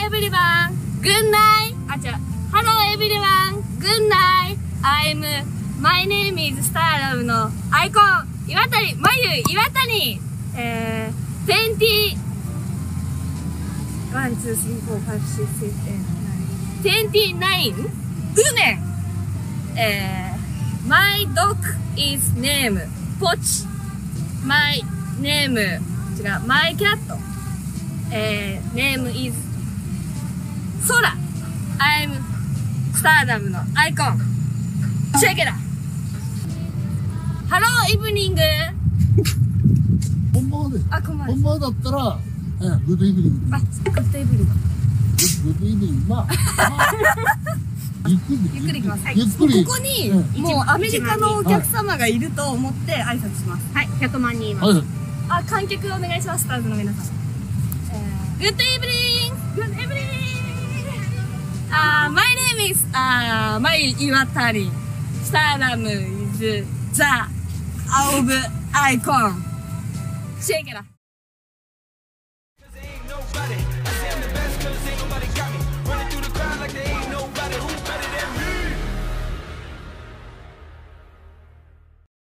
everyone, good night. あ、違う。Hello everyone, good night. My name is Stardom のアイコン、岩谷、まゆ岩谷。20、1、2、3、4、5、6、7、29、ウメン。My dog is name, ポチ。My name、違う、My cat, name is ソラ。I'm Stardom のアイコン。チェケラ。ハローイブニング。 こんばんはです。 あ、こんばんは。 こんばんはだったら、グッドイブニング。 あ、グッドイブニング。 グッドイブニング。まあ、ゆっくり。 ゆっくり行きます。 ゆっくり。 ここに、もうアメリカのお客様がいると思って挨拶します。はい、100万人います。あ、観客お願いします、スターズの皆さん。グッドイブニング。グッドイブニング。My name is, my Iwatani. Stardom is the of icon. Shake it up.